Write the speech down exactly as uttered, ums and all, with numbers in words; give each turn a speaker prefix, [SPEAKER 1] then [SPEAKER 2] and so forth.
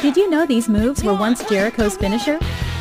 [SPEAKER 1] Did you know these moves were once Jericho's finisher?